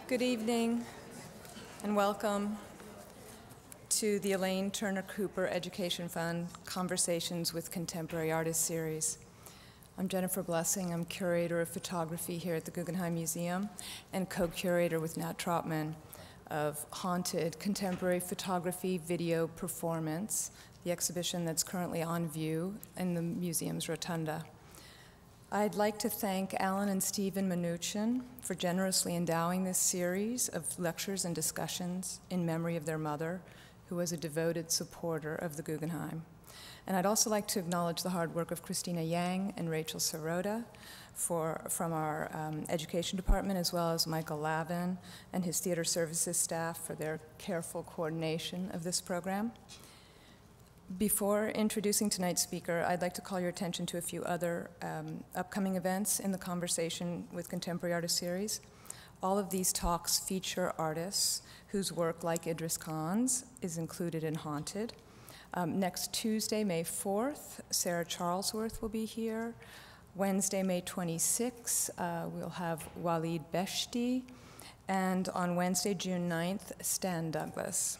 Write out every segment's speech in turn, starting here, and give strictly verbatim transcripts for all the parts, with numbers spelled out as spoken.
Good evening and welcome to the Elaine Turner Cooper Education Fund Conversations with Contemporary Artists series. I'm Jennifer Blessing. I'm curator of photography here at the Guggenheim Museum and co-curator with Nat Trautman of Haunted Contemporary Photography Video Performance, the exhibition that's currently on view in the museum's rotunda. I'd like to thank Alan and Stephen Mnuchin for generously endowing this series of lectures and discussions in memory of their mother, who was a devoted supporter of the Guggenheim. And I'd also like to acknowledge the hard work of Christina Yang and Rachel Sirota for, from our um, education department, as well as Michael Lavin and his theater services staff for their careful coordination of this program. Before introducing tonight's speaker, I'd like to call your attention to a few other um, upcoming events in the Conversation with Contemporary Artists series. All of these talks feature artists whose work, like Idris Khan's, is included in Haunted. Um, next Tuesday, May fourth, Sarah Charlesworth will be here. Wednesday, May twenty-sixth, uh, we'll have Walid Beshti. And on Wednesday, June ninth, Stan Douglas.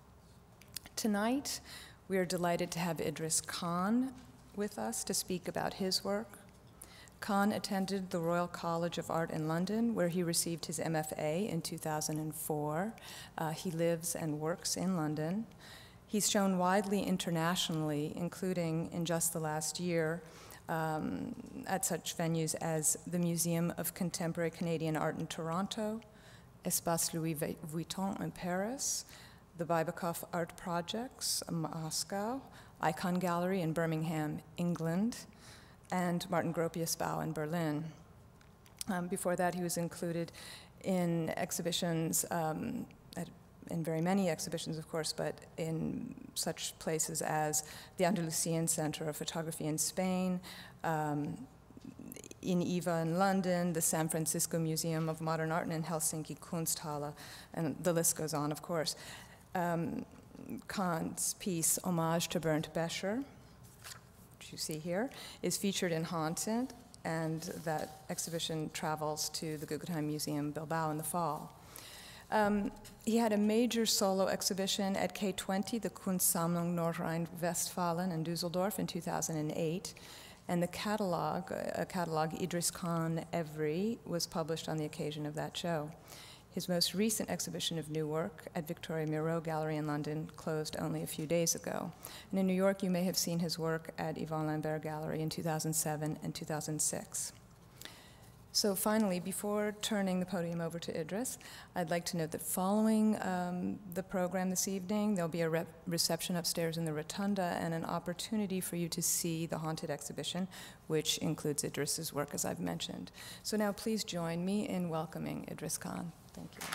Tonight, we are delighted to have Idris Khan with us to speak about his work. Khan attended the Royal College of Art in London, where he received his M F A in two thousand four. Uh, he lives and works in London. He's shown widely internationally, including in just the last year, um, at such venues as the Museum of Contemporary Canadian Art in Toronto, Espace Louis Vuitton in Paris, the Bibikoff Art Projects, Moscow, Icon Gallery in Birmingham, England, and Martin Gropius Bau in Berlin. Um, before that, he was included in exhibitions, um, at, in very many exhibitions, of course, but in such places as the Andalusian Center of Photography in Spain, um, in Eva in London, the San Francisco Museum of Modern Art, and in Helsinki Kunsthalle, and the list goes on, of course. Um, Khan's piece, Homage to Bernd Becher, which you see here, is featured in Haunted, and that exhibition travels to the Guggenheim Museum Bilbao in the fall. Um, he had a major solo exhibition at K twenty, the Kunstsammlung Nordrhein-Westfalen in Düsseldorf in two thousand eight, and the catalog, a catalog, Idris Khan Every, was published on the occasion of that show. His most recent exhibition of new work at Victoria Miro Gallery in London closed only a few days ago. And in New York, you may have seen his work at Yvonne Lambert Gallery in two thousand seven and two thousand six. So finally, before turning the podium over to Idris, I'd like to note that following um, the program this evening, there'll be a re reception upstairs in the rotunda and an opportunity for you to see the Haunted exhibition, which includes Idris's work, as I've mentioned. So now please join me in welcoming Idris Khan. Thank you.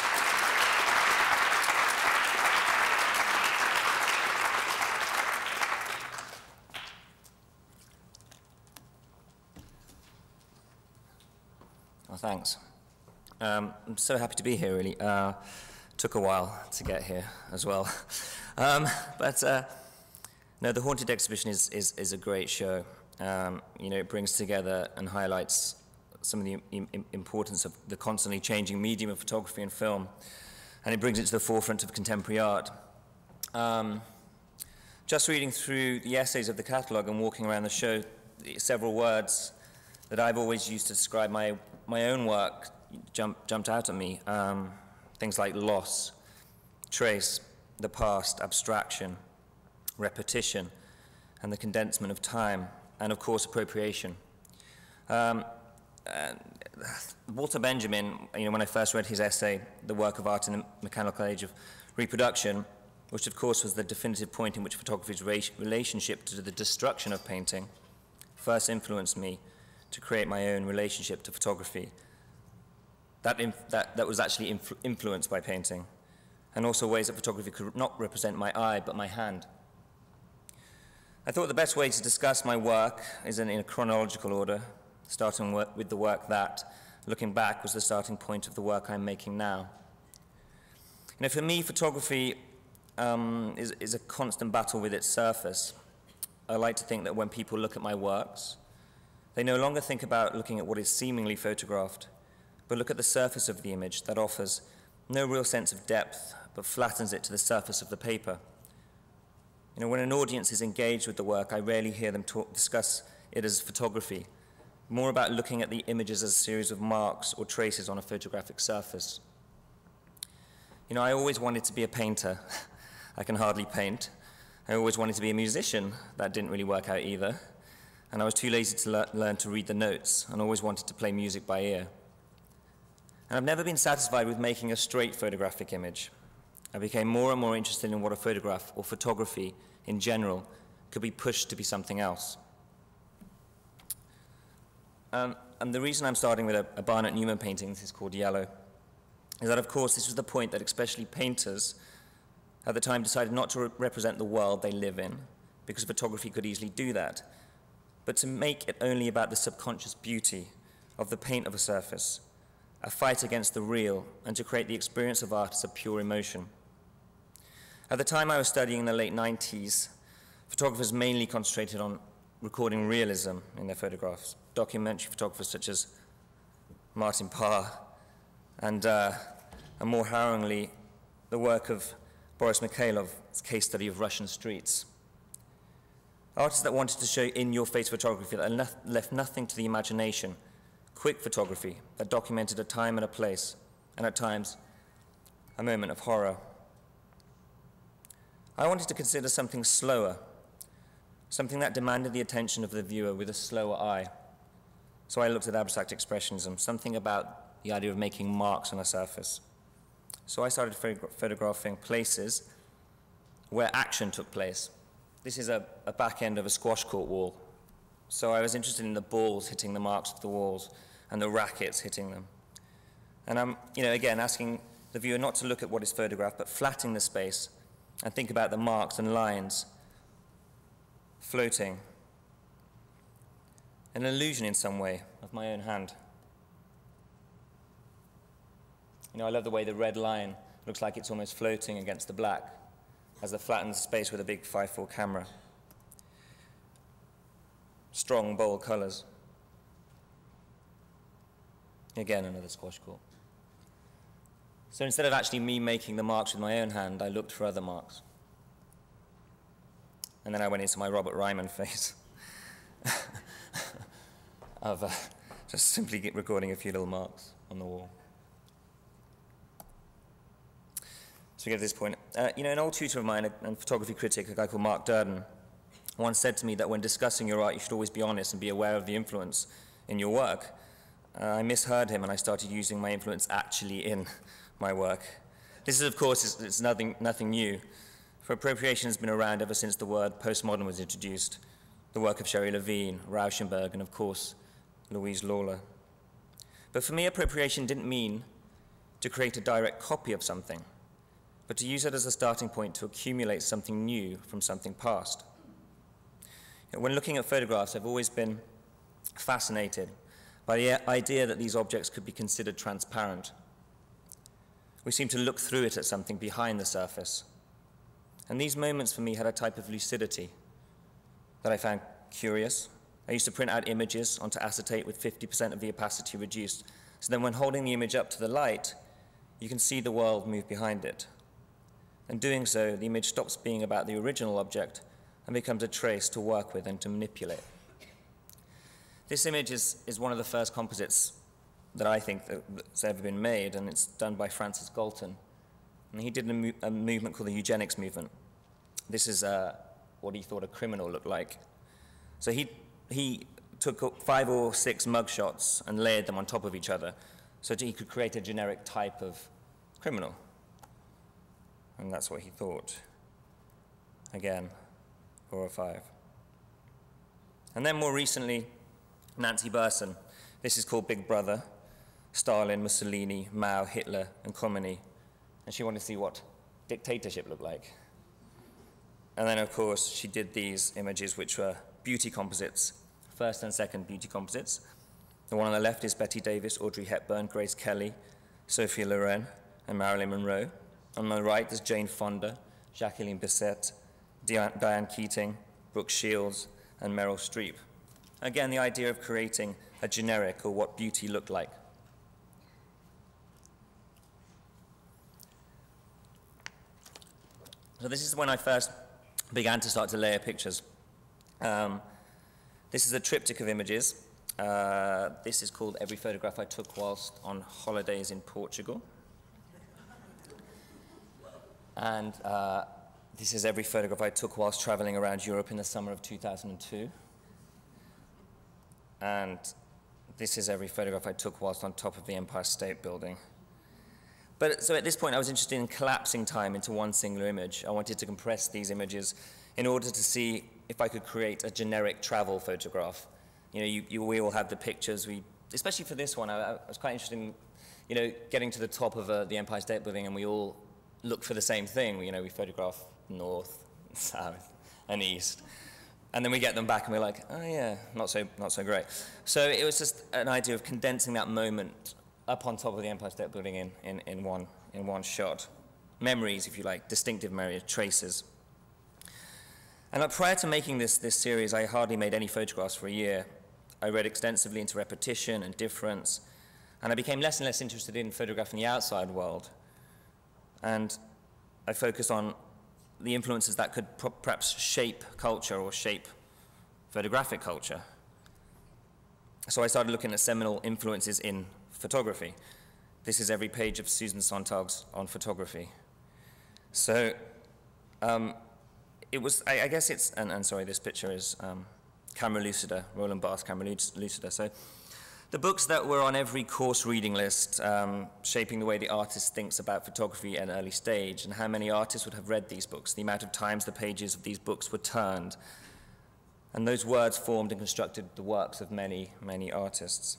Well, thanks. Um, I'm so happy to be here, really. Uh, took a while to get here as well. um, but uh, no, the Haunted exhibition is, is, is a great show. Um, you know, it brings together and highlights some of the im importance of the constantly changing medium of photography and film, and it brings it to the forefront of contemporary art. Um, just reading through the essays of the catalogue and walking around the show, several words that I've always used to describe my, my own work jump, jumped out at me. Um, things like loss, trace, the past, abstraction, repetition, and the condensement of time, and of course appropriation. Um, Uh, Walter Benjamin, you know, when I first read his essay, The Work of Art in the Mechanical Age of Reproduction, which of course was the definitive point in which photography's relationship to the destruction of painting first influenced me to create my own relationship to photography. That, inf that, that was actually influ influenced by painting, and also ways that photography could not represent my eye, but my hand. I thought the best way to discuss my work is in, in a chronological order, starting with the work that, looking back, was the starting point of the work I'm making now. You know, for me, photography um, is, is a constant battle with its surface. I like to think that when people look at my works, they no longer think about looking at what is seemingly photographed, but look at the surface of the image that offers no real sense of depth, but flattens it to the surface of the paper. You know, when an audience is engaged with the work, I rarely hear them talk, discuss it as photography, more about looking at the images as a series of marks or traces on a photographic surface. You know, I always wanted to be a painter. I can hardly paint. I always wanted to be a musician. That didn't really work out either. And I was too lazy to le- learn to read the notes, and always wanted to play music by ear. And I've never been satisfied with making a straight photographic image. I became more and more interested in what a photograph, or photography in general, could be pushed to be something else. Um, and the reason I'm starting with a, a Barnett Newman painting, this is called Yellow, is that, of course, this was the point that especially painters at the time decided not to re- represent the world they live in, because photography could easily do that, but to make it only about the subconscious beauty of the paint of a surface, a fight against the real, and to create the experience of art as a pure emotion. At the time I was studying in the late nineties, photographers mainly concentrated on recording realism in their photographs. Documentary photographers such as Martin Parr, and, uh, and more harrowingly, the work of Boris Mikhailov's case study of Russian streets. Artists that wanted to show in-your-face photography that left, left nothing to the imagination, quick photography that documented a time and a place, and at times, a moment of horror. I wanted to consider something slower, something that demanded the attention of the viewer with a slower eye. So I looked at abstract expressionism, something about the idea of making marks on a surface. So I started photogra- photographing places where action took place. This is a, a back end of a squash court wall. So I was interested in the balls hitting the marks of the walls and the rackets hitting them. And I'm, you know, again, asking the viewer not to look at what is photographed, but flattening the space and think about the marks and lines floating. An illusion in some way of my own hand. You know, I love the way the red line looks like it's almost floating against the black as it flattens space with a big five four camera. Strong, bold colors. Again, another squash court. So instead of actually me making the marks with my own hand, I looked for other marks. And then I went into my Robert Ryman phase of uh, just simply recording a few little marks on the wall. So we get to this point. Uh, you know, an old tutor of mine, a, a photography critic, a guy called Mark Durden, once said to me that when discussing your art, you should always be honest and be aware of the influence in your work. Uh, I misheard him, and I started using my influence actually in my work. This is, of course, it's, it's nothing, nothing new, for appropriation has been around ever since the word postmodern was introduced, the work of Sherry Levine, Rauschenberg, and, of course, Louise Lawler. But for me, appropriation didn't mean to create a direct copy of something, but to use it as a starting point to accumulate something new from something past. You know, when looking at photographs, I've always been fascinated by the idea that these objects could be considered transparent. We seem to look through it at something behind the surface. And these moments for me had a type of lucidity that I found curious. I used to print out images onto acetate with fifty percent of the opacity reduced, so then when holding the image up to the light, you can see the world move behind it. In doing so, the image stops being about the original object and becomes a trace to work with and to manipulate. This image is, is one of the first composites that I think that, that's ever been made, and it's done by Francis Galton. And he did a, mo a movement called the eugenics movement. This is uh, what he thought a criminal looked like. So he, he took five or six mugshots and layered them on top of each other so that he could create a generic type of criminal. And that's what he thought. Again, four or five. And then more recently, Nancy Berson. This is called Big Brother. Stalin, Mussolini, Mao, Hitler, and Khomeini. And she wanted to see what dictatorship looked like. And then, of course, she did these images, which were beauty composites, first and second beauty composites. The one on the left is Betty Davis, Audrey Hepburn, Grace Kelly, Sophia Loren, and Marilyn Monroe. On the right, there's Jane Fonda, Jacqueline Bisset, Diane Keating, Brooke Shields, and Meryl Streep. Again, the idea of creating a generic or what beauty looked like. So this is when I first began to start to layer pictures. Um, this is a triptych of images. Uh, this is called Every Photograph I Took Whilst on Holidays in Portugal. And uh, this is every photograph I took whilst traveling around Europe in the summer of two thousand two. And this is every photograph I took whilst on top of the Empire State Building. But so at this point, I was interested in collapsing time into one singular image. I wanted to compress these images in order to see if I could create a generic travel photograph. You know, you, you, we all have the pictures. We, especially for this one, I, I was quite interested in, you know, getting to the top of uh, the Empire State Building, and we all look for the same thing. You know, we photograph north, south, and east. And then we get them back and we're like, oh yeah, not so, not so great. So it was just an idea of condensing that moment up on top of the Empire State Building in, in, in, one, in one shot. Memories, if you like, distinctive memories, traces. And uh, prior to making this, this series, I hardly made any photographs for a year. I read extensively into repetition and difference, and I became less and less interested in photographing the outside world. And I focused on the influences that could perhaps shape culture or shape photographic culture. So I started looking at seminal influences in photography. This is every page of Susan Sontag's On Photography. So um, it was, I, I guess it's, and, and sorry, this picture is um, Camera Lucida, Roland Barthes' Camera Lucida. So the books that were on every course reading list, um, shaping the way the artist thinks about photography at an early stage, and how many artists would have read these books, the amount of times the pages of these books were turned. And those words formed and constructed the works of many, many artists.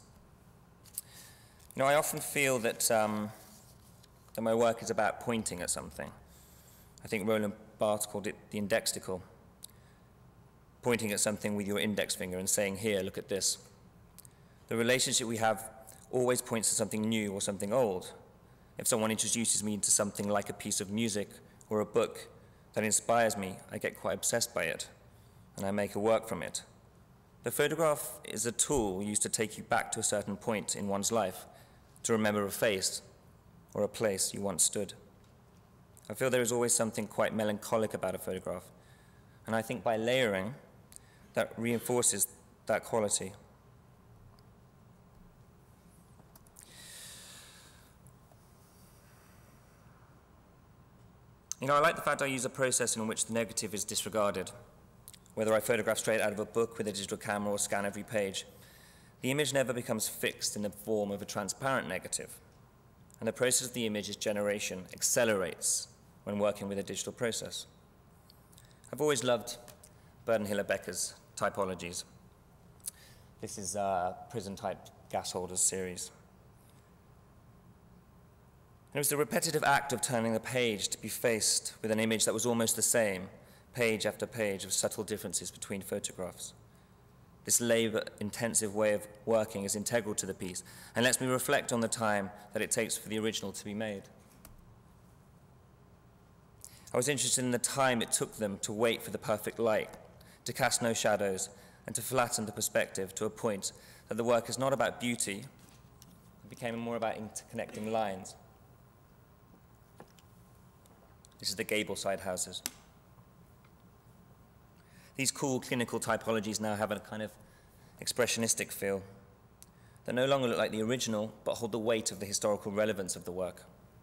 You know, I often feel that, um, that my work is about pointing at something. I think Roland Barthes called it the indextical, pointing at something with your index finger and saying, here, look at this. The relationship we have always points to something new or something old. If someone introduces me into something like a piece of music or a book that inspires me, I get quite obsessed by it, and I make a work from it. The photograph is a tool used to take you back to a certain point in one's life, to remember a face or a place you once stood. I feel there is always something quite melancholic about a photograph, and I think by layering, that reinforces that quality. You know, I like the fact I use a process in which the negative is disregarded. Whether I photograph straight out of a book with a digital camera or scan every page, the image never becomes fixed in the form of a transparent negative. And the process of the image's generation accelerates when working with a digital process. I've always loved Bernd and Hilla Becher's typologies. This is a prison-type gas holders series. It was the repetitive act of turning the page to be faced with an image that was almost the same, page after page of subtle differences between photographs. This labor-intensive way of working is integral to the piece and lets me reflect on the time that it takes for the original to be made. I was interested in the time it took them to wait for the perfect light, to cast no shadows, and to flatten the perspective to a point that the work is not about beauty, it became more about interconnecting lines. This is the gable-side houses. These cool clinical typologies now have a kind of expressionistic feel. They no longer look like the original, but hold the weight of the historical relevance of the work.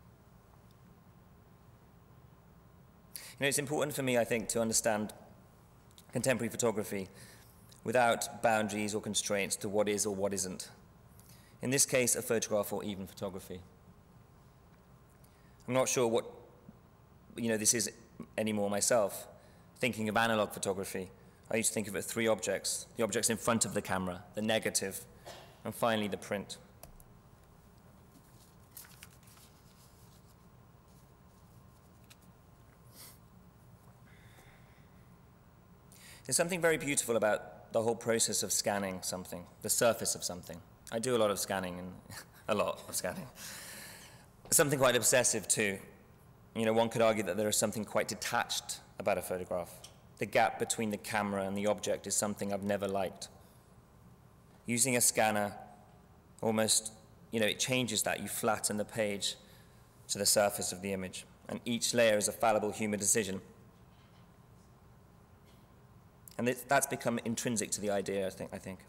You know, it's important for me, I think, to understand contemporary photography without boundaries or constraints to what is or what isn't. In this case, a photograph or even photography. I'm not sure what, you know, this is anymore myself. Thinking of analog photography, I used to think of it as three objects. The objects in front of the camera, the negative, and finally the print. There's something very beautiful about the whole process of scanning something, the surface of something. I do a lot of scanning, and a lot of scanning. Something quite obsessive too. You know, one could argue that there is something quite detached about a photograph. The gap between the camera and the object is something I've never liked. Using a scanner, almost, you know, it changes that. You flatten the page to the surface of the image. and each layer is a fallible human decision. And it, that's become intrinsic to the idea, I think, I think.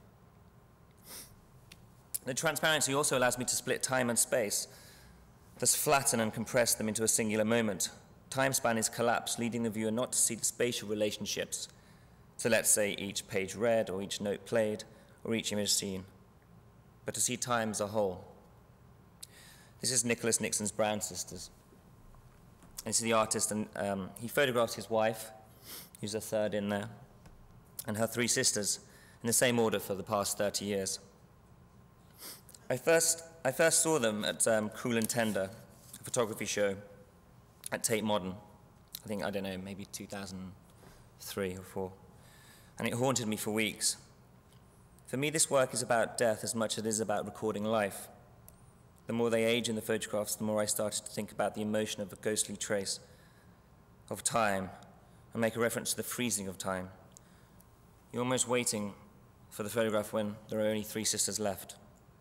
The transparency also allows me to split time and space, thus flatten and compress them into a singular moment. Time span is collapsed, leading the viewer not to see the spatial relationships, so let's say each page read, or each note played, or each image seen, but to see time as a whole. This is Nicholas Nixon's Brown sisters. This is the artist, and um, he photographs his wife, who's a third in there, and her three sisters, in the same order for the past thirty years. I first, I first saw them at um, Cruel and Tender, a photography show at Tate Modern. I think, I don't know, maybe two thousand three or four. And it haunted me for weeks. For me, this work is about death as much as it is about recording life. The more they age in the photographs, the more I started to think about the emotion of a ghostly trace of time, and make a reference to the freezing of time. You're almost waiting for the photograph when there are only three sisters left.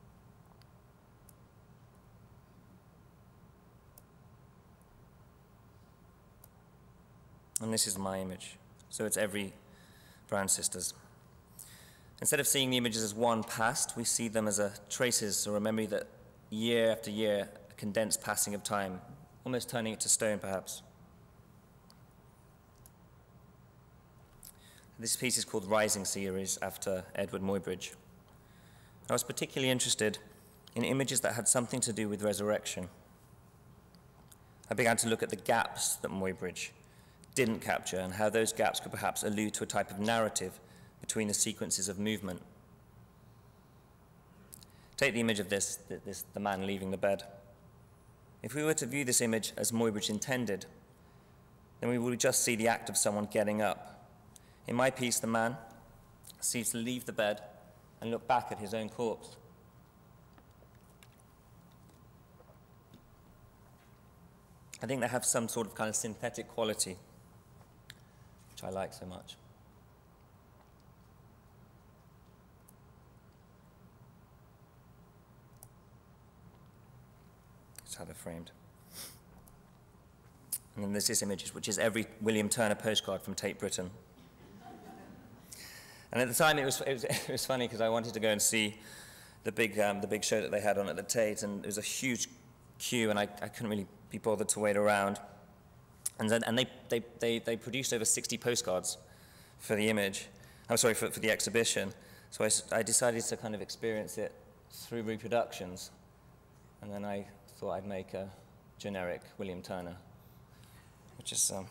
And this is my image. So it's every Brown sisters. Instead of seeing the images as one past, we see them as a traces or a memory that year after year, a condensed passing of time, almost turning it to stone perhaps. This piece is called Rising Series after Edward Muybridge. I was particularly interested in images that had something to do with resurrection. I began to look at the gaps that Muybridge didn't capture and how those gaps could perhaps allude to a type of narrative between the sequences of movement. Take the image of this, this, the man leaving the bed. If we were to view this image as Muybridge intended, then we would just see the act of someone getting up. In my piece, the man seems to leave the bed and look back at his own corpse. I think they have some sort of kind of synthetic quality, which I like so much. That's how they're framed. And then there's this image, which is every William Terner postcard from Tate Britain. And at the time, it was, it was, it was funny because I wanted to go and see the big, um, the big show that they had on at the Tate, and it was a huge queue, and I, I couldn't really be bothered to wait around. And then, and they, they, they, they produced over sixty postcards for the image. I'm sorry, for, for the exhibition. So I, I decided to kind of experience it through reproductions. And then I thought I'd make a generic William Terner, which is, um,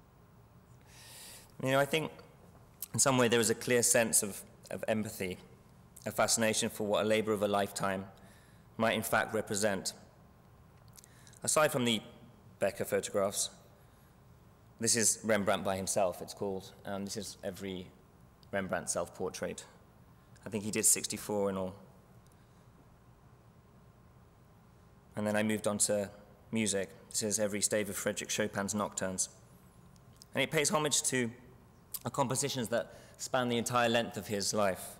you know, I think in some way there was a clear sense of, of empathy, a fascination for what a labor of a lifetime might in fact represent. Aside from the Becher photographs, this is Rembrandt by himself, it's called. Um, this is every Rembrandt self-portrait. I think he did sixty-four in all. And then I moved on to music. This is every stave of Frédéric Chopin's Nocturnes. And it pays homage to compositions that span the entire length of his life.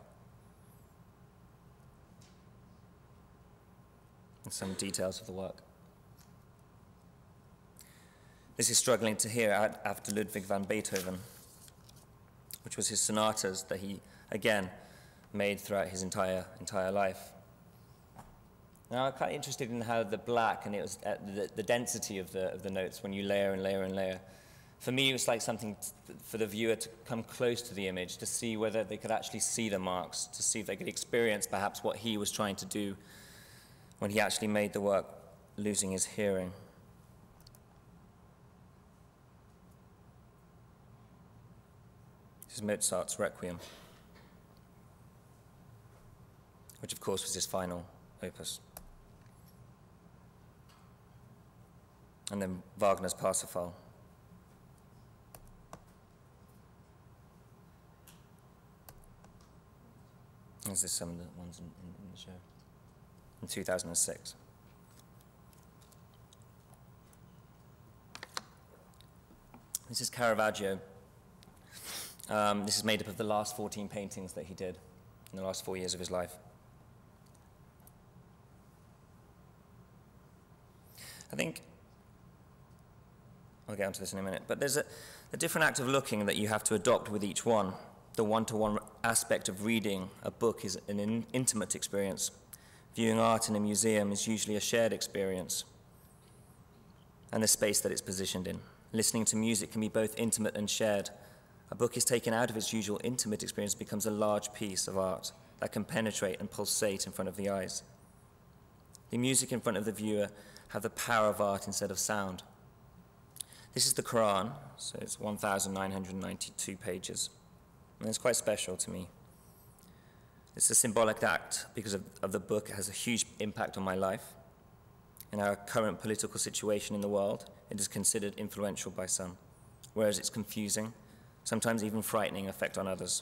And some details of the work. This is Struggling to Hear after Ludwig van Beethoven, which was his sonatas that he, again, made throughout his entire, entire life. Now, I'm kind of interested in how the black and it was uh, the, the density of the, of the notes when you layer and layer and layer. For me, it was like something t for the viewer to come close to the image, to see whether they could actually see the marks, to see if they could experience perhaps what he was trying to do when he actually made the work, losing his hearing. This is Mozart's Requiem, which of course was his final opus. And then Wagner's Parsifal. This is some of the ones in, in, in the show. In two thousand six. This is Caravaggio. Um, this is made up of the last fourteen paintings that he did in the last four years of his life. I think I'll get onto this in a minute. But there's a, a different act of looking that you have to adopt with each one. The one-to-one aspect of reading a book is an in intimate experience. Viewing art in a museum is usually a shared experience, and the space that it's positioned in. Listening to music can be both intimate and shared. A book is taken out of its usual intimate experience and becomes a large piece of art that can penetrate and pulsate in front of the eyes. The music in front of the viewer have the power of art instead of sound. This is the Quran, so it's one thousand nine hundred ninety-two pages, and it's quite special to me. It's a symbolic act because of, of the book. It has a huge impact on my life. In our current political situation in the world, it is considered influential by some, whereas it's confusing, sometimes even frightening effect on others.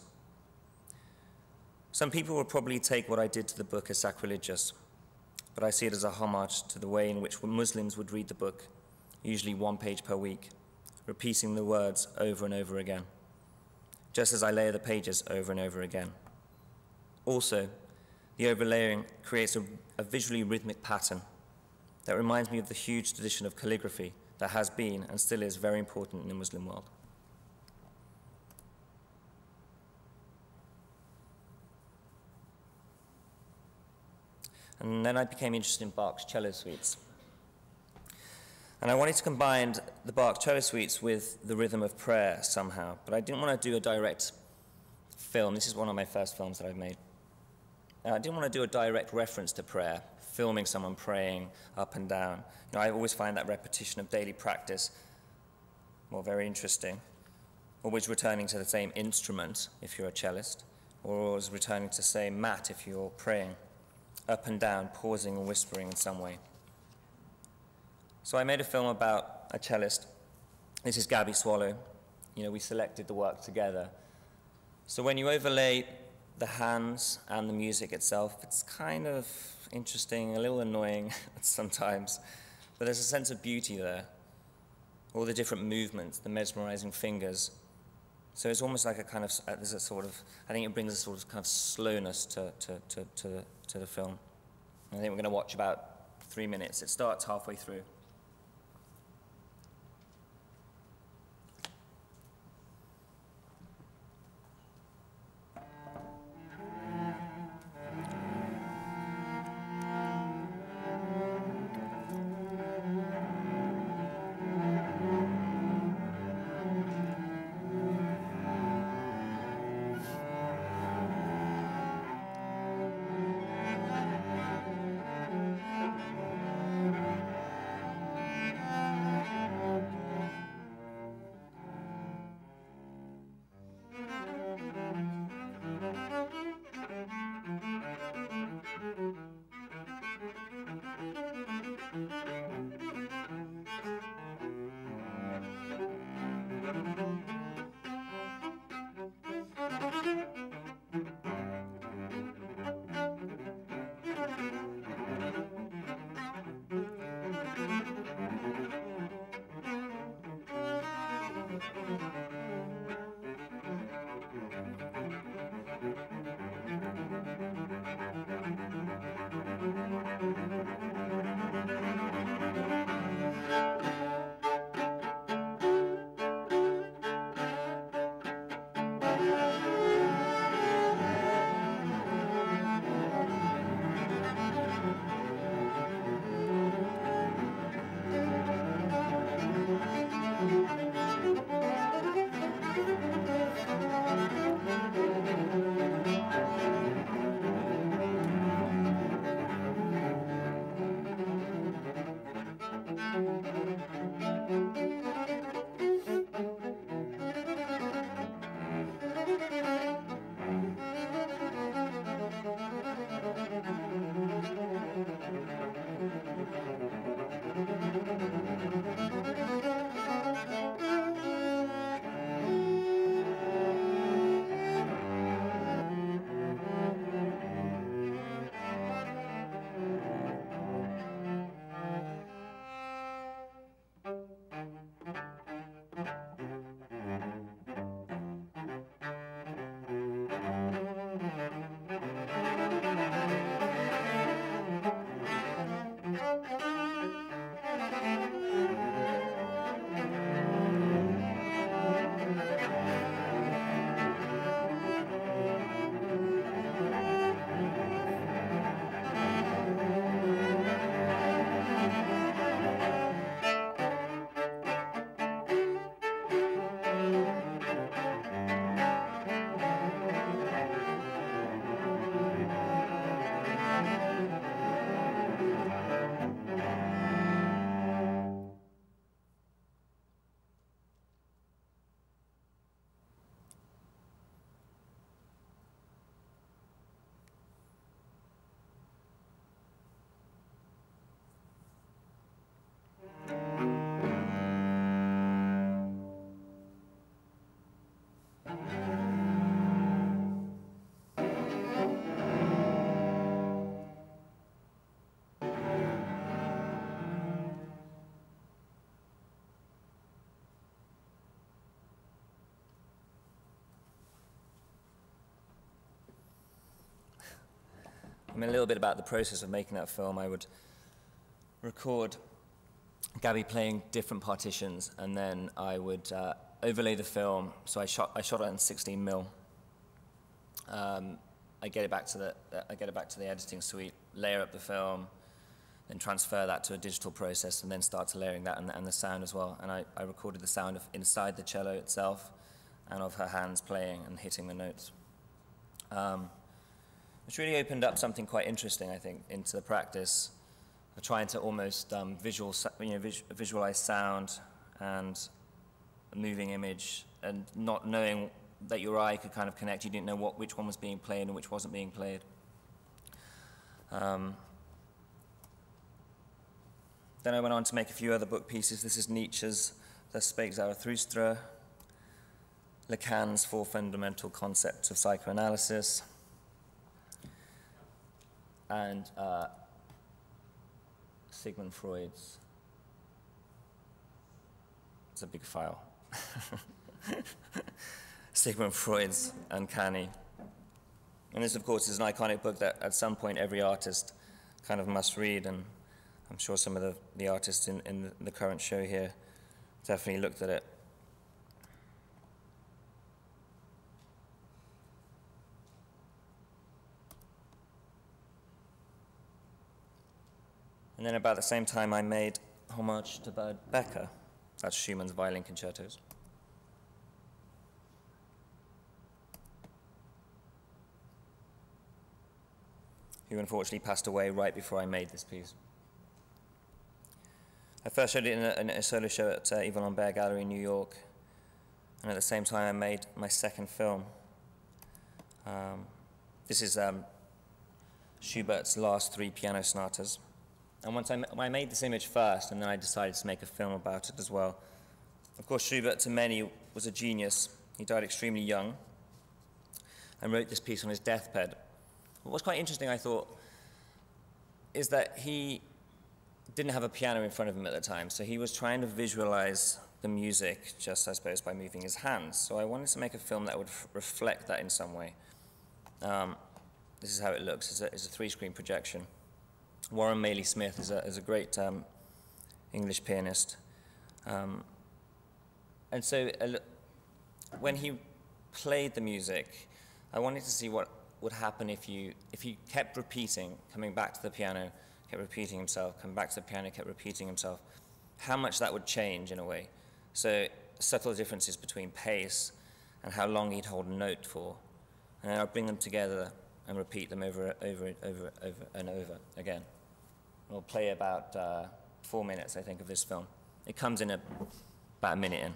Some people will probably take what I did to the book as sacrilegious, but I see it as a homage to the way in which Muslims would read the book, usually one page per week, repeating the words over and over again, just as I layer the pages over and over again. Also, the overlaying creates a, a visually rhythmic pattern that reminds me of the huge tradition of calligraphy that has been and still is very important in the Muslim world. And then I became interested in Bach's cello suites. And I wanted to combine the Bach cello suites with the rhythm of prayer somehow, but I didn't want to do a direct film. This is one of my first films that I've made. Uh, I didn't want to do a direct reference to prayer, filming someone praying up and down. You know, I always find that repetition of daily practice more very interesting. Always returning to the same instrument if you're a cellist, or always returning to the same mat if you're praying, up and down, pausing or whispering in some way. So I made a film about a cellist. This is Gabby Swallow. You know, we selected the work together. So when you overlay the hands and the music itself, it's kind of interesting, a little annoying sometimes, but there's a sense of beauty there. All the different movements, the mesmerizing fingers. So it's almost like a kind of, there's a sort of, I think it brings a sort of kind of slowness to, to, to, to, the, to the film. I think we're going to watch about three minutes. It starts halfway through. I mean, a little bit about the process of making that film. I would record Gabby playing different partitions, and then I would uh, overlay the film. So I shot I shot it in sixteen mil. Um, I get it back to the I get it back to the editing suite, layer up the film, then transfer that to a digital process, and then start to layering that and, and the sound as well. And I, I recorded the sound of inside the cello itself, and of her hands playing and hitting the notes. Um, which really opened up something quite interesting, I think, into the practice of trying to almost um, visual, you know, vis visualize sound and a moving image, and not knowing that your eye could kind of connect. You didn't know what, which one was being played and which wasn't being played. Um, then I went on to make a few other book pieces. This is Nietzsche's Das spake Zarathustra, Lacan's Four Fundamental Concepts of Psychoanalysis, and uh, Sigmund Freud's. It's a big file. Sigmund Freud's Uncanny. And this, of course, is an iconic book that at some point every artist kind of must read, and I'm sure some of the, the artists in, in the current show here definitely looked at it. And then about the same time I made Homage to Bernd Becher. That's Schumann's violin concertos. Who unfortunately passed away right before I made this piece. I first showed it in a, in a solo show at uh, Yves Lambert Gallery in New York, and at the same time I made my second film. Um, this is um, Schubert's last three piano sonatas. And once I, I made this image first, and then I decided to make a film about it as well. Of course, Schubert, to many, was a genius. He died extremely young and wrote this piece on his deathbed. What was quite interesting, I thought, is that he didn't have a piano in front of him at the time, so he was trying to visualize the music just, I suppose, by moving his hands. So I wanted to make a film that would f reflect that in some way. Um, this is how it looks. It's a, it's a three-screen projection. Warren Maley Smith is a, is a great um, English pianist. Um, and so uh, when he played the music, I wanted to see what would happen if you if he kept repeating, coming back to the piano, kept repeating himself, coming back to the piano, kept repeating himself, how much that would change in a way. So subtle differences between pace and how long he'd hold a note for. And then I'll bring them together and repeat them over, over, over, over and over again. We'll play about uh, four minutes, I think, of this film. It comes in a, about a minute in.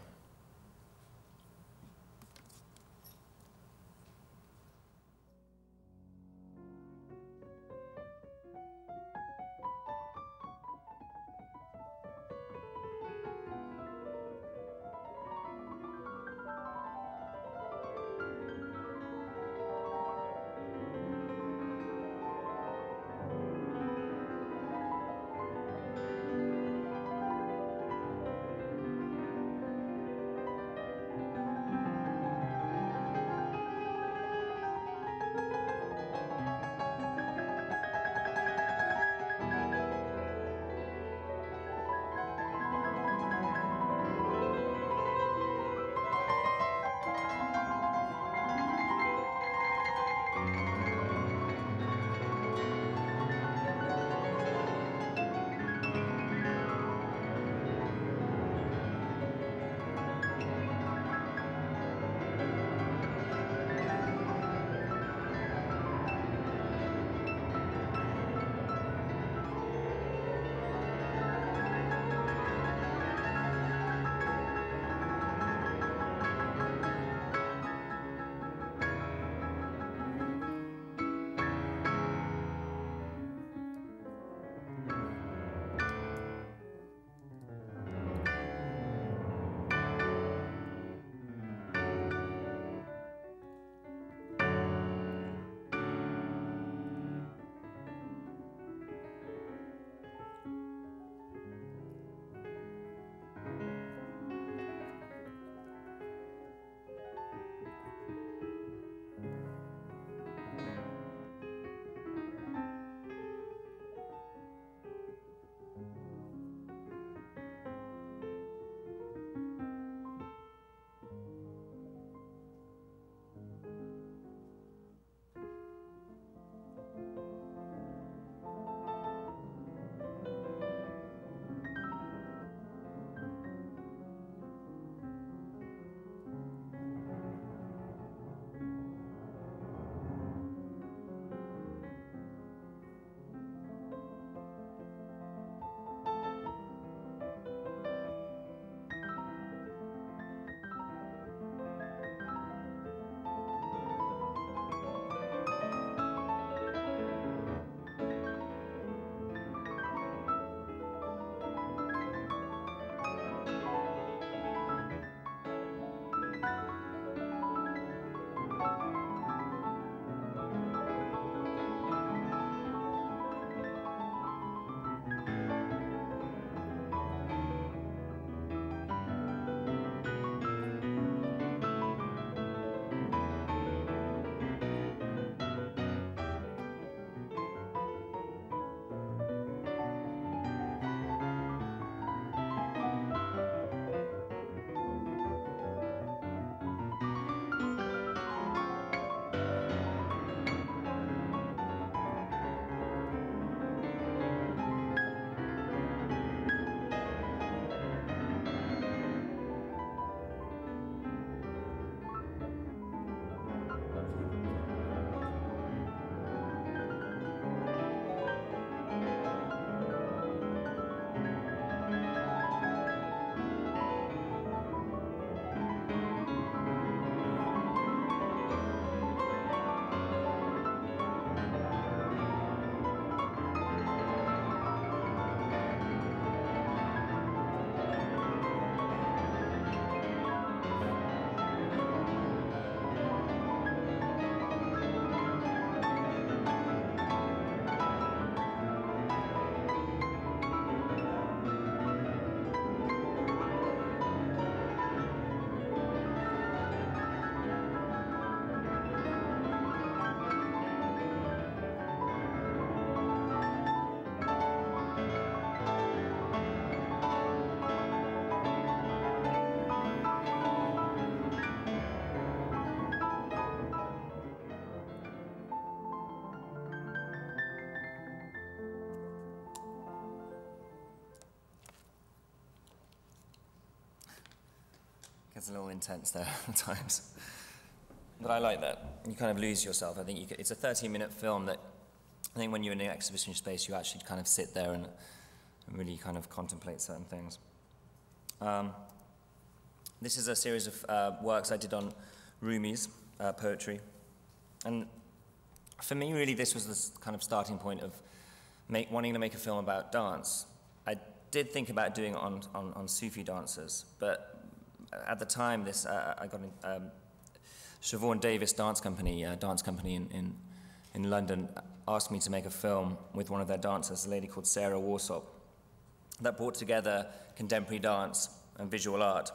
gets a little intense there at times. But I like that. You kind of lose yourself. I think you could, it's a thirteen minute film that I think when you're in an exhibition space, you actually kind of sit there and, and really kind of contemplate certain things. Um, this is a series of uh, works I did on Rumi's uh, poetry. And for me, really, this was the kind of starting point of make, wanting to make a film about dance. I did think about doing it on, on, on Sufi dancers, but at the time, this uh, I got in, um, Siobhan Davis Dance Company, uh, dance company in, in, in London, asked me to make a film with one of their dancers, a lady called Sarah Warsop, that brought together contemporary dance and visual art.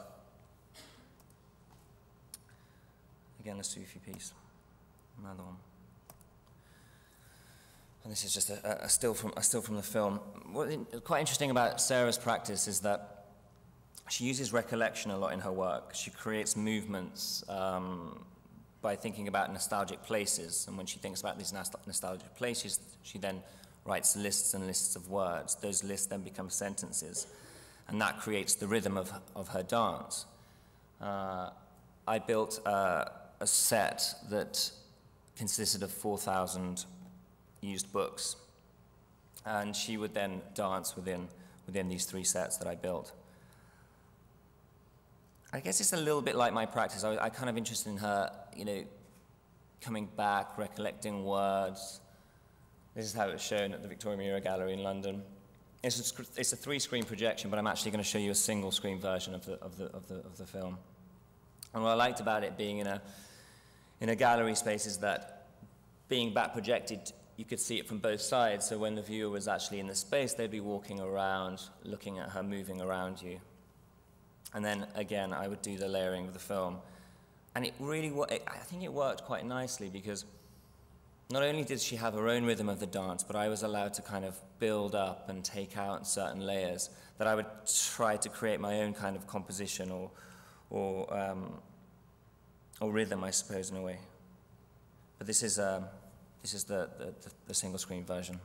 Again, a Sufi piece. Another one. And this is just a, a, still from, a still from the film. What's quite interesting about Sarah's practice is that she uses recollection a lot in her work. She creates movements um, by thinking about nostalgic places, and when she thinks about these nostalgic places, she then writes lists and lists of words. Those lists then become sentences, and that creates the rhythm of, of her dance. Uh, I built uh, a set that consisted of four thousand used books, and she would then dance within, within these three sets that I built. I guess it's a little bit like my practice. I, I kind of interested in her, you know, coming back, recollecting words. This is how it was shown at the Victoria Mirror Gallery in London. It's a, it's a three-screen projection, but I'm actually going to show you a single-screen version of the, of, the, of, the, of the film. And what I liked about it being in a, in a gallery space is that being back projected, you could see it from both sides. So when the viewer was actually in the space, they'd be walking around, looking at her moving around you. And then, again, I would do the layering of the film. And it really, I think it worked quite nicely because not only did she have her own rhythm of the dance, but I was allowed to kind of build up and take out certain layers that I would try to create my own kind of composition or, or, um, or rhythm, I suppose, in a way. But this is, um, this is the, the, the single-screen version.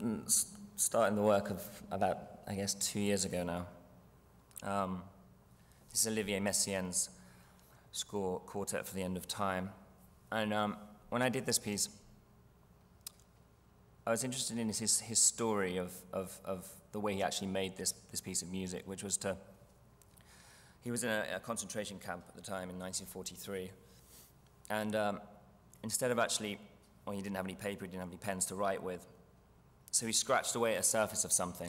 starting the work of about, I guess, two years ago now. Um, this is Olivier Messiaen's score quartet for the end of time. And um, when I did this piece, I was interested in his, his story of, of, of the way he actually made this, this piece of music, which was to, he was in a, a concentration camp at the time in nineteen forty-three. And um, instead of actually, well, he didn't have any paper, he didn't have any pens to write with, so he scratched away at a surface of something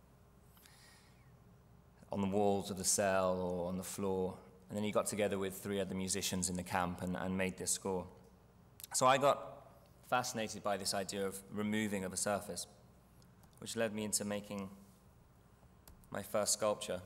on the walls of the cell or on the floor, and then he got together with three other musicians in the camp and, and made this score. So I got fascinated by this idea of removing of a surface, which led me into making my first sculpture.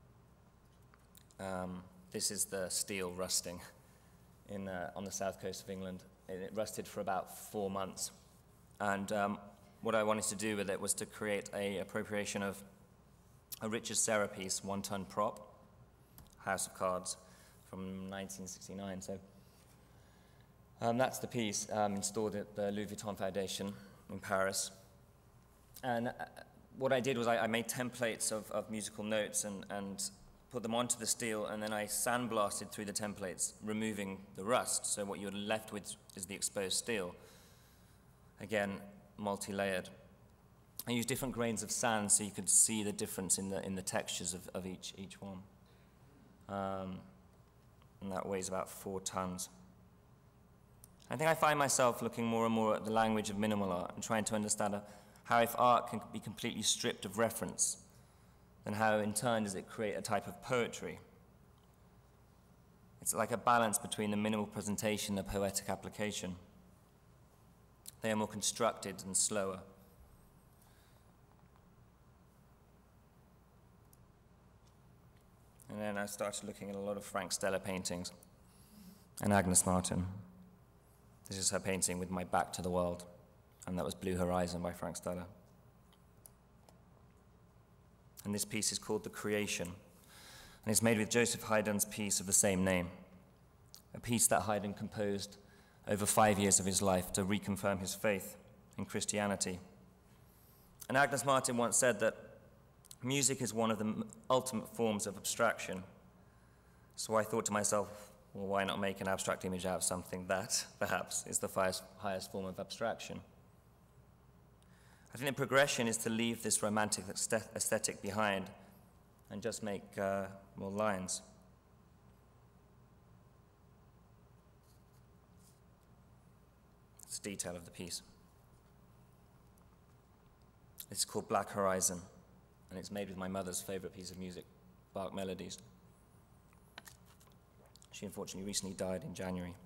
Um, this is the steel rusting in, uh, on the south coast of England. It, it rusted for about four months. And um, what I wanted to do with it was to create a appropriation of a Richard Serra piece, one-ton prop, House of Cards, from nineteen sixty-nine. So um, that's the piece um, installed at the Louis Vuitton Foundation in Paris. And uh, what I did was I, I made templates of, of musical notes and, and put them onto the steel, and then I sandblasted through the templates, removing the rust. So what you're left with is the exposed steel. Again, multi-layered. I used different grains of sand so you could see the difference in the in the textures of, of each each one. Um, and that weighs about four tons. I think I find myself looking more and more at the language of minimal art and trying to understand how, if art can be completely stripped of reference, then how in turn does it create a type of poetry. It's like a balance between the minimal presentation and the poetic application. They are more constructed and slower. And then I started looking at a lot of Frank Stella paintings and Agnes Martin. This is her painting with my back to the world, and that was Blue Horizon by Frank Stella. And this piece is called The Creation, and it's made with Joseph Haydn's piece of the same name, a piece that Haydn composed over five years of his life to reconfirm his faith in Christianity. And Agnes Martin once said that music is one of the ultimate forms of abstraction. So I thought to myself, well, why not make an abstract image out of something that, perhaps, is the highest, highest form of abstraction? I think the progression is to leave this romantic aesthetic behind and just make uh, more lines. It's the detail of the piece. It's called Black Horizon, and it's made with my mother's favorite piece of music, Bach Melodies. She unfortunately recently died in January.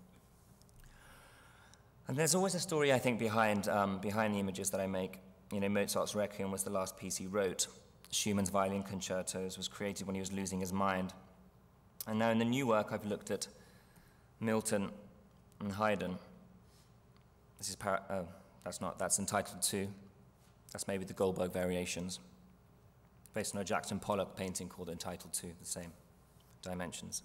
And there's always a story, I think, behind, um, behind the images that I make. You know, Mozart's Requiem was the last piece he wrote. Schumann's Violin Concertos was created when he was losing his mind. And now in the new work, I've looked at Milton and Haydn. This is, para oh, that's not, that's entitled to. That's made with the Goldberg Variations, based on a Jackson Pollock painting called Entitled To, the same dimensions.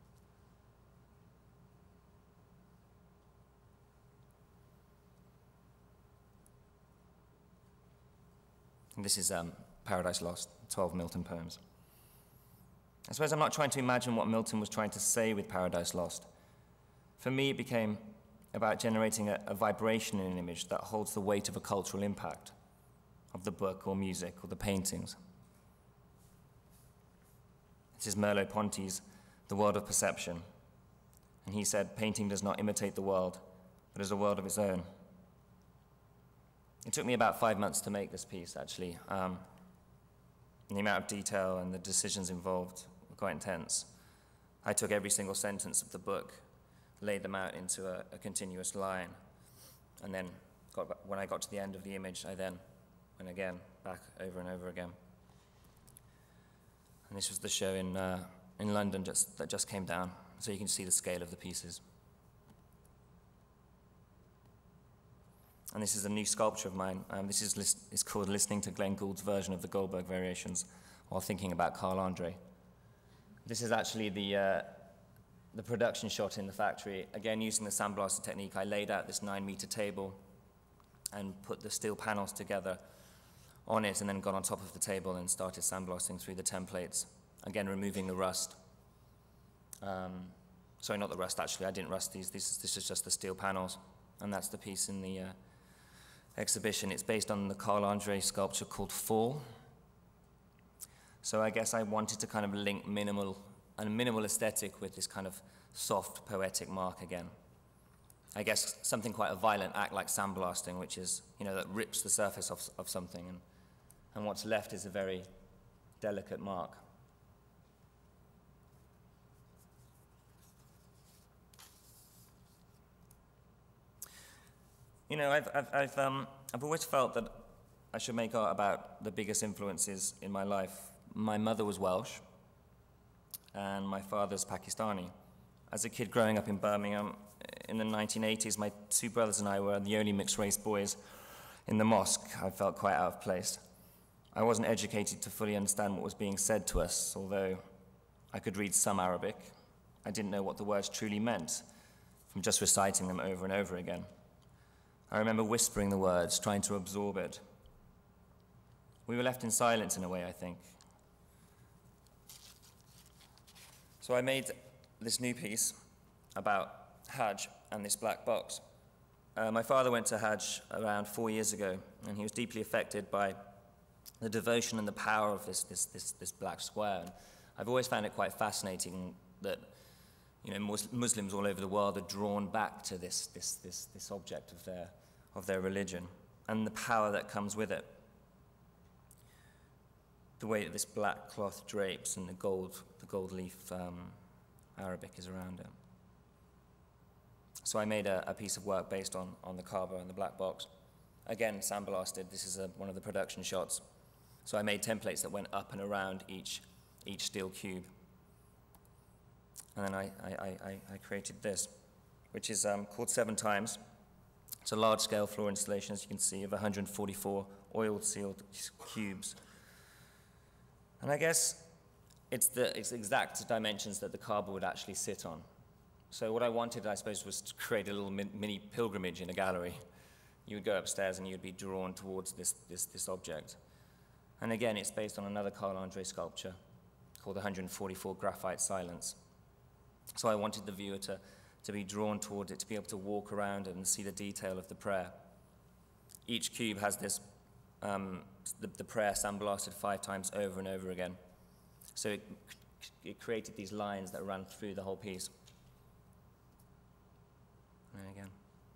And this is um, Paradise Lost, twelve Milton poems. I suppose I'm not trying to imagine what Milton was trying to say with Paradise Lost. For me, it became about generating a, a vibration in an image that holds the weight of a cultural impact of the book or music or the paintings. This is Merleau-Ponty's The World of Perception. And he said, painting does not imitate the world, but is a world of its own. It took me about five months to make this piece, actually. Um, the amount of detail and the decisions involved were quite intense. I took every single sentence of the book, laid them out into a, a continuous line, and then got, when I got to the end of the image, I then went again, back over and over again. And this was the show in, uh, in London just, that just came down, so you can see the scale of the pieces. And this is a new sculpture of mine. Um, this is list is called Listening to Glenn Gould's version of the Goldberg Variations while thinking about Carl Andre. This is actually the, uh, the production shot in the factory. Again, using the sandblasting technique, I laid out this nine meter table and put the steel panels together on it and then got on top of the table and started sandblasting through the templates, again removing the rust. Um, sorry, not the rust actually, I didn't rust these, this, this is just the steel panels, and that's the piece in the uh, exhibition. It's based on the Carl Andre sculpture called Fall. So I guess I wanted to kind of link minimal, a minimal aesthetic with this kind of soft, poetic mark again. I guess something quite a violent act like sandblasting, which is, you know, that rips the surface of, of something, and, and what's left is a very delicate mark. You know, I've, I've, I've, um, I've always felt that I should make art about the biggest influences in my life. My mother was Welsh, and my father's Pakistani. As a kid growing up in Birmingham in the nineteen eighties, my two brothers and I were the only mixed-race boys in the mosque. I felt quite out of place. I wasn't educated to fully understand what was being said to us, although I could read some Arabic. I didn't know what the words truly meant from just reciting them over and over again. I remember whispering the words, trying to absorb it. We were left in silence in a way, I think. So I made this new piece about Hajj and this black box. Uh, my father went to Hajj around four years ago, and he was deeply affected by the devotion and the power of this, this, this, this black square. And I've always found it quite fascinating that, you know, Mus Muslims all over the world are drawn back to this, this, this, this object of their, of their religion and the power that comes with it. The way that this black cloth drapes and the gold, the gold leaf um, Arabic is around it. So I made a, a piece of work based on, on the Kaaba and the black box. Again, sandblasted. This is a, one of the production shots. So I made templates that went up and around each, each steel cube. And then I, I, I, I created this, which is um, called Seven Times. It's a large-scale floor installation, as you can see, of one hundred forty-four oil-sealed cubes. And I guess it's the, it's the exact dimensions that the Kaaba would actually sit on. So what I wanted, I suppose, was to create a little mini pilgrimage in a gallery. You would go upstairs and you'd be drawn towards this, this, this object. And again, it's based on another Carl Andre sculpture called one hundred forty-four Graphite Silence. So I wanted the viewer to, to be drawn toward it, to be able to walk around it and see the detail of the prayer. Each cube has this, um, the, the prayer sandblasted five times over and over again. So it, it created these lines that ran through the whole piece. And again.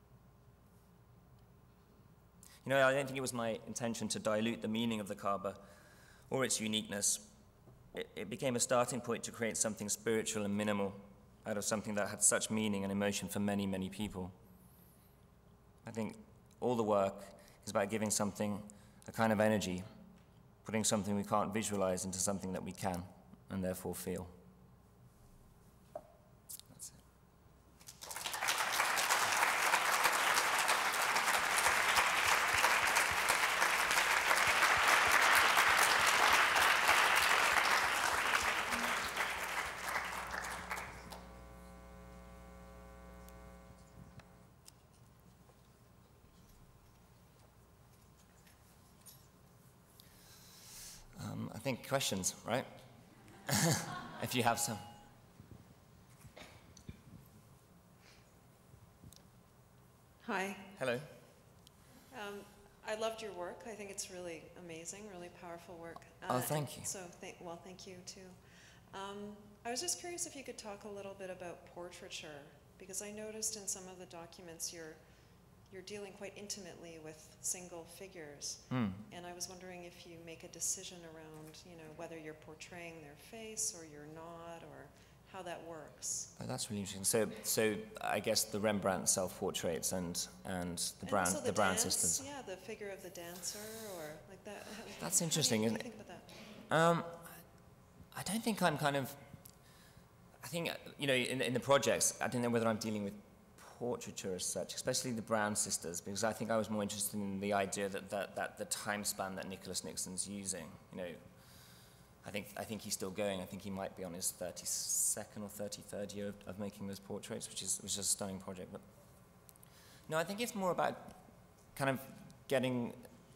You know, I don't think it was my intention to dilute the meaning of the Kaaba or its uniqueness. It, it became a starting point to create something spiritual and minimal out of something that had such meaning and emotion for many, many people. I think all the work is about giving something a kind of energy, putting something we can't visualize into something that we can, and therefore feel. That's it. I think questions, right? If you have some. Hi. Hello. Um, I loved your work. I think it's really amazing, really powerful work. Uh, oh, thank you. So, th well, thank you too. Um, I was just curious if you could talk a little bit about portraiture, because I noticed in some of the documents you're you're dealing quite intimately with single figures. Mm. And I was wondering if you make a decision around, you know, whether you're portraying their face or you're not, or how that works. Oh, that's really interesting. So, so I guess the Rembrandt self-portraits and and the and Brown the, the Brown dance, sisters. Yeah, the figure of the dancer, or like that. That's how interesting, do you, isn't what do you it? think about that? Um, I don't think I'm kind of. I think you know in in the projects, I don't know whether I'm dealing with portraiture as such, especially the Brown sisters, because I think I was more interested in the idea that, that, that the time span that Nicholas Nixon's using, you know, I think, I think he's still going. I think he might be on his thirty-second or thirty-third year of, of making those portraits, which is, which is a stunning project. But no, I think it's more about kind of getting,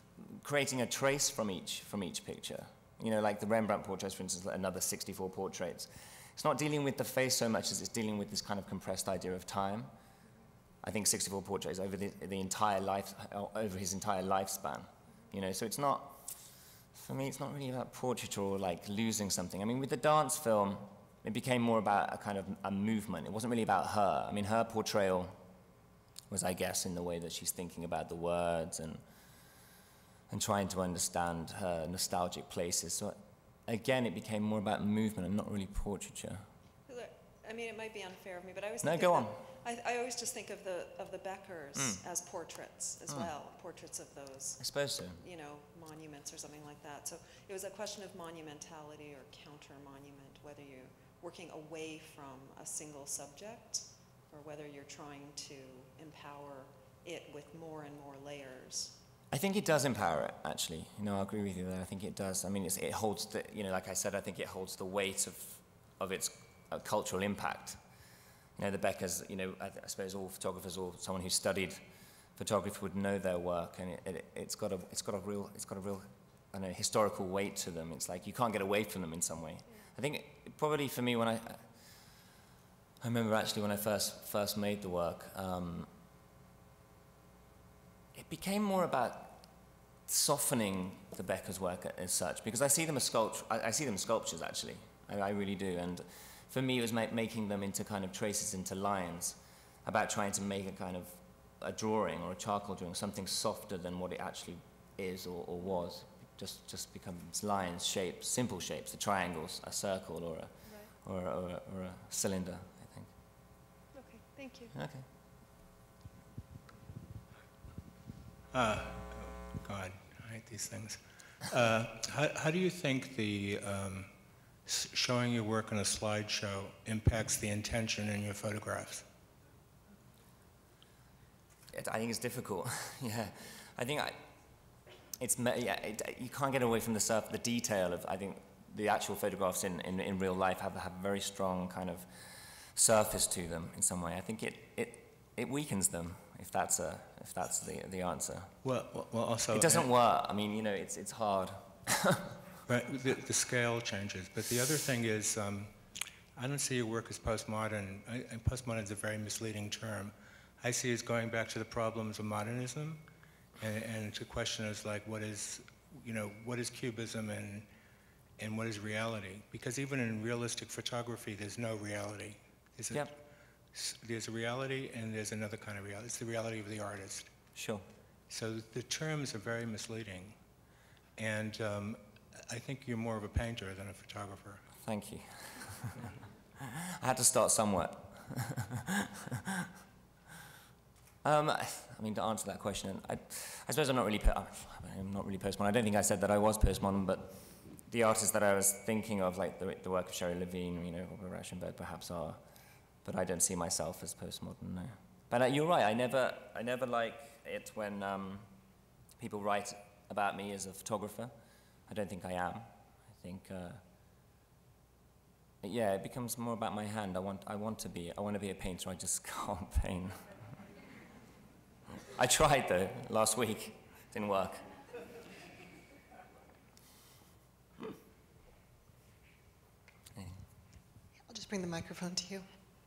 creating a trace from each, from each picture. You know, like the Rembrandt portraits, for instance, another sixty-four portraits. It's not dealing with the face so much as it's dealing with this kind of compressed idea of time. I think sixty-four portraits over the, the entire life, over his entire lifespan. You know, so it's not, for me, it's not really about portraiture or like losing something. I mean, with the dance film, it became more about a kind of a movement. It wasn't really about her. I mean, her portrayal was, I guess, in the way that she's thinking about the words and and trying to understand her nostalgic places. So again, it became more about movement and not really portraiture. I mean, it might be unfair of me, but I always no, think go of on. The, I, I always just think of the of the Bechers Mm. as portraits as Mm. well, portraits of those. I suppose so. You know, monuments or something like that. So it was a question of monumentality or counter-monument, whether you're working away from a single subject or whether you're trying to empower it with more and more layers. I think it does empower it, actually. You know, I agree with you there. I think it does. I mean, it's, it holds the, you know, like I said, I think it holds the weight of, of its uh, cultural impact. You know, the Bechers, you know, I, I suppose all photographers or someone who studied photography would know their work, and it, it, it's got a, it's got a real, it's got a real, I don't know, historical weight to them. It's like you can't get away from them in some way. I think it, probably for me when I, I remember actually when I first first made the work. Um, It became more about softening the Becher's work as such, because I see them as sculpt I, I see them as sculptures actually. I, I really do. And for me, it was ma making them into kind of traces, into lines, about trying to make a kind of a drawing or a charcoal drawing, something softer than what it actually is or, or was. Just just becomes lines, shapes, simple shapes, the triangles, a circle, or a Right. or, a, or, a, or a cylinder. I think. Okay, thank you. Okay. Uh, God, I hate these things. Uh, how, how do you think the um, s showing your work on a slideshow impacts the intention in your photographs? It, I think it's difficult. Yeah, I think I, it's yeah. It, you can't get away from the surf, the detail of. I think the actual photographs in, in, in real life have have a very strong kind of surface to them in some way. I think it it it weakens them. If that's a, if that's the the answer. Well, well, well also it doesn't work. I mean, you know, it's it's hard. Right, the, the scale changes. But the other thing is, um, I don't see your work as postmodern. I, and postmodern is a very misleading term. I see it as going back to the problems of modernism, and, and the question is like, what is, you know, what is cubism and and what is reality? Because even in realistic photography, there's no reality. Is it? Yep. There's a reality and there's another kind of reality. It's the reality of the artist. Sure. So the terms are very misleading. And um, I think you're more of a painter than a photographer. Thank you. I had to start somewhere. um, I mean, to answer that question, I, I suppose I'm not really, I'm not really postmodern. I don't think I said that I was postmodern, but the artists that I was thinking of, like the, the work of Sherry Levine, you know, or Rauschenberg perhaps are. But I don't see myself as postmodern, no. But uh, you're right, I never, I never like it when um, people write about me as a photographer. I don't think I am. I think, uh, yeah, it becomes more about my hand. I want, I want to be, I want to be a painter, I just can't paint. I tried though, last week, didn't work. I'll just bring the microphone to you.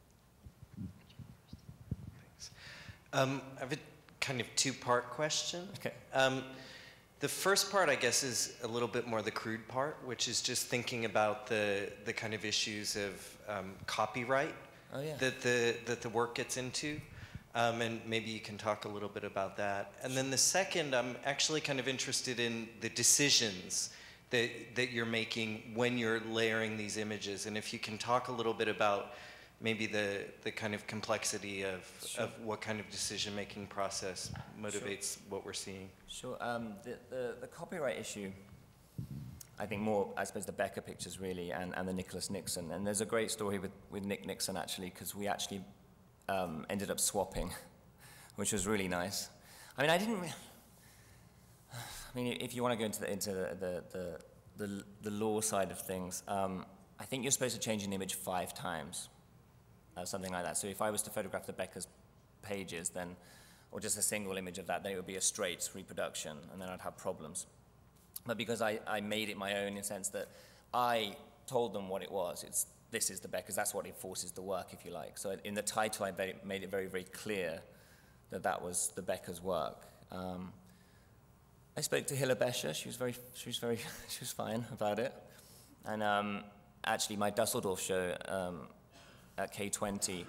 Um, I have a kind of two-part question. Okay. Um, the first part, I guess, is a little bit more the crude part, which is just thinking about the the kind of issues of um, copyright Oh, yeah. that the that the work gets into, um, and maybe you can talk a little bit about that. And then the second, I'm actually kind of interested in the decisions that that you're making when you're layering these images, and if you can talk a little bit about maybe the, the kind of complexity of, Sure. of what kind of decision-making process motivates Sure. what we're seeing. Sure. Um, the, the, the copyright issue, I think more, I suppose, the Becher pictures really, and, and the Nicholas Nixon. And there's a great story with, with Nick Nixon, actually, because we actually um, ended up swapping, which was really nice. I mean, I didn't re I mean, if you want to go into the, into the, the, the, the, the law side of things, um, I think you're supposed to change an image five times. Uh, something like that. So if I was to photograph the Becher's pages, then or just a single image of that, then it would be a straight reproduction, and then I'd have problems. But because I, I made it my own in the sense that I told them what it was, it's, this is the Becher's, that's what enforces the work, if you like. So in the title, I very, made it very, very clear that that was the Becher's work. Um, I spoke to Hilla Becher, she was very, she was very, she was fine about it. And um, actually, my Dusseldorf show um, at K twenty,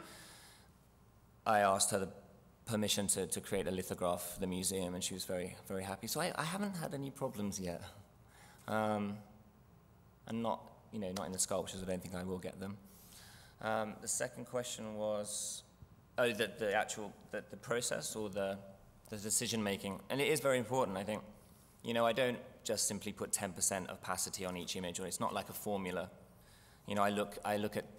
I asked her the permission to, to create a lithograph for the museum, and she was very, very happy. So I, I haven't had any problems yet. Um, and not, you know, not in the sculptures, I don't think I will get them. Um, the second question was, oh, the, the actual, the, the process or the, the decision making. And it is very important, I think. You know, I don't just simply put ten percent opacity on each image, or it's not like a formula. You know, I look, I look at,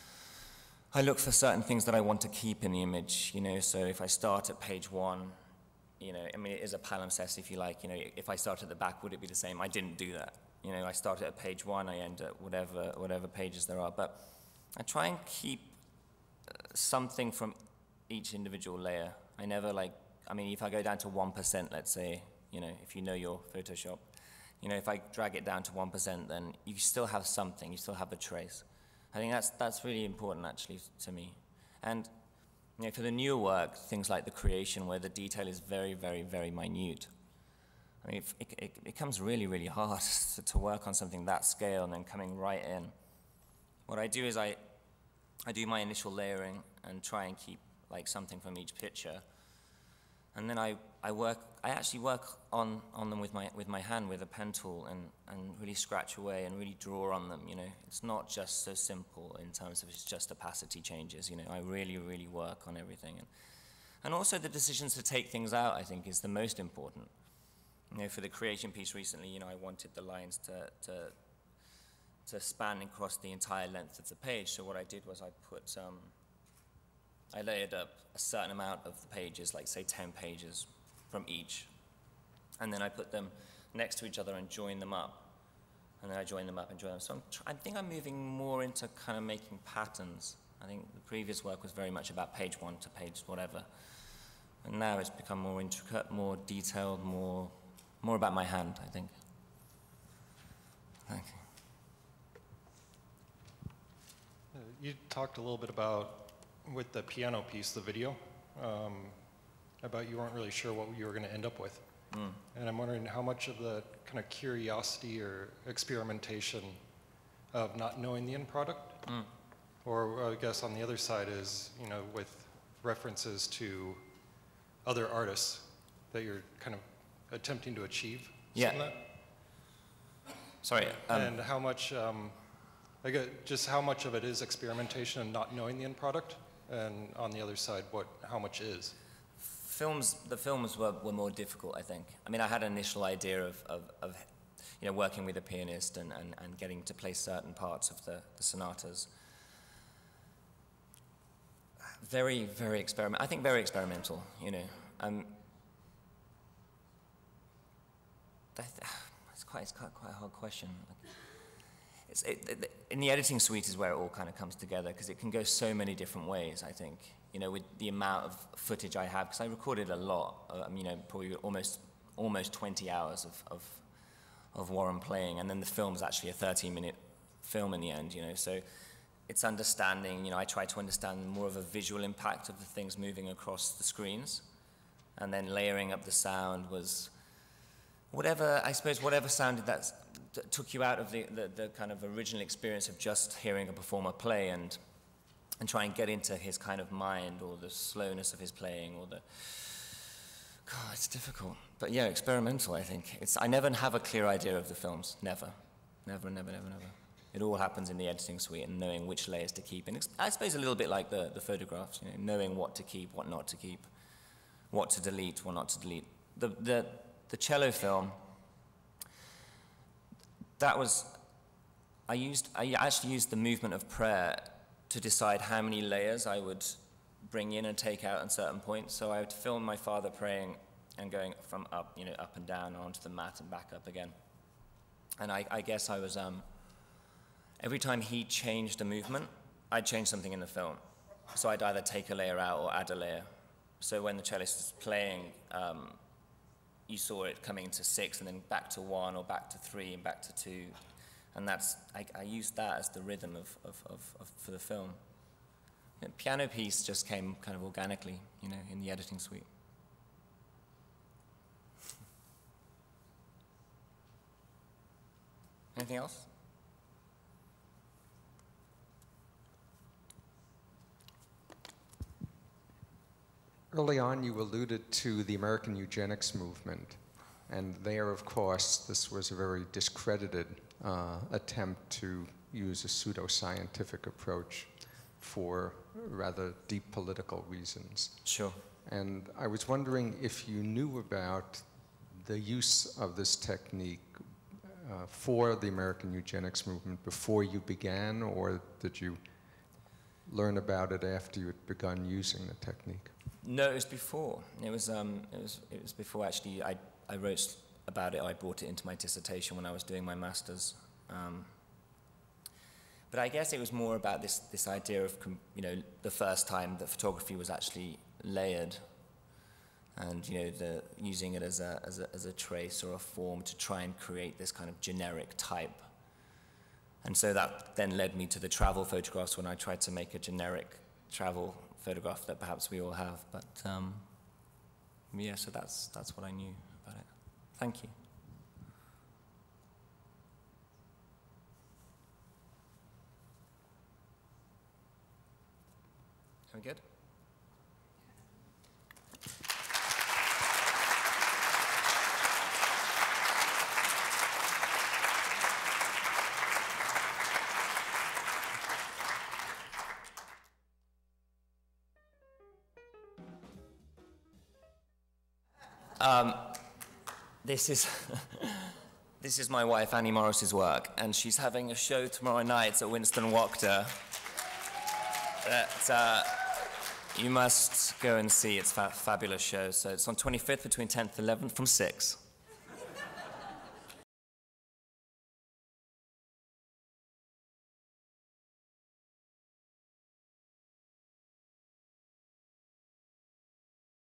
I look for certain things that I want to keep in the image, you know, so if I start at page one, you know, I mean, it is a palimpsest, if you like, you know, if I start at the back, would it be the same? I didn't do that. You know, I started at page one, I end at whatever, whatever pages there are, but I try and keep something from each individual layer. I never like, I mean, if I go down to one percent, let's say, you know, if you know your Photoshop, you know, if I drag it down to one percent, then you still have something, you still have a trace. I think that's, that's really important, actually, to me. And you know, for the newer work, things like the creation, where the detail is very, very, very minute, I mean, it, it, it becomes really, really hard to, to work on something that scale and then coming right in. What I do is I, I do my initial layering and try and keep like something from each picture. And then I, I work, I actually work on, on them with my, with my hand, with a pen tool, and, and really scratch away and really draw on them, you know. It's not just so simple in terms of it's just opacity changes, you know. I really, really work on everything. And, and also the decisions to take things out, I think, is the most important. You know, for the creation piece recently, you know, I wanted the lines to, to, to span across the entire length of the page. So what I did was I put, um, I layered up a certain amount of the pages, like say ten pages from each. And then I put them next to each other and join them up. And then I join them up and join them. So I'm tr I think I'm moving more into kind of making patterns. I think the previous work was very much about page one to page whatever. And now it's become more intricate, more detailed, more, more about my hand, I think. Thank you. Uh, you talked a little bit about, with the piano piece, the video, um, about you weren't really sure what you were going to end up with. Mm. And I'm wondering how much of the kind of curiosity or experimentation of not knowing the end product, mm. or I guess on the other side is, you know, with references to other artists that you're kind of attempting to achieve. Yeah. That. Sorry. Um, and how much, um, I guess, just how much of it is experimentation and not knowing the end product, and on the other side, what, how much is? Films, the films were, were more difficult, I think. I mean, I had an initial idea of, of, of you know, working with a pianist and, and, and getting to play certain parts of the, the sonatas. Very, very experiment. I think very experimental, you know. Um, that, it's, quite, it's quite, quite a hard question. It's, it, it, in the editing suite is where it all kind of comes together, because it can go so many different ways, I think. You know, with the amount of footage I have, because I recorded a lot, um, you know, probably almost almost twenty hours of, of, of Warren playing, and then the film's actually a thirteen minute film in the end, you know, so it's understanding, you know, I try to understand more of a visual impact of the things moving across the screens, and then layering up the sound was whatever, I suppose, whatever sounded that took you out of the, the, the kind of original experience of just hearing a performer play, and and try and get into his kind of mind, or the slowness of his playing, or the, God, it's difficult. But yeah, experimental, I think. It's, I never have a clear idea of the films, never. Never, never, never, never. It all happens in the editing suite and knowing which layers to keep. And I suppose a little bit like the, the photographs, you know, knowing what to keep, what not to keep, what to delete, what not to delete. The, the, the cello film, that was, I used, I actually used the movement of prayer to decide how many layers I would bring in and take out at certain points. So I would film my father praying and going from up, you know, up and down onto the mat and back up again. And I, I guess I was, um, every time he changed a movement, I'd change something in the film. So I'd either take a layer out or add a layer. so when the cellist was playing, um, you saw it coming into six and then back to one or back to three and back to two. And that's, I, I used that as the rhythm of, of, of, of for the film. The piano piece just came kind of organically, you know, in the editing suite. Anything else? Early on, you alluded to the American eugenics movement. And there, of course, this was a very discredited uh, attempt to use a pseudoscientific approach for rather deep political reasons. Sure. And I was wondering if you knew about the use of this technique uh, for the American eugenics movement before you began, or did you learn about it after you had begun using the technique? No, it was before. It was, um, it was, it was before actually I, I wrote about it. I brought it into my dissertation when I was doing my master's. Um, but I guess it was more about this, this idea of, you know, the first time that photography was actually layered, and, you know, the, using it as a, as a, as a trace or a form to try and create this kind of generic type. And so that then led me to the travel photographs when I tried to make a generic travel photograph that perhaps we all have. But um, yeah, so that's, that's what I knew about it. Thank you. Are we good? Um, this is this is my wife Annie Morris's work, and she's having a show tomorrow night at Winston Wachter that uh, you must go and see. It's a fa fabulous show. So it's on twenty-fifth between tenth and eleventh from six.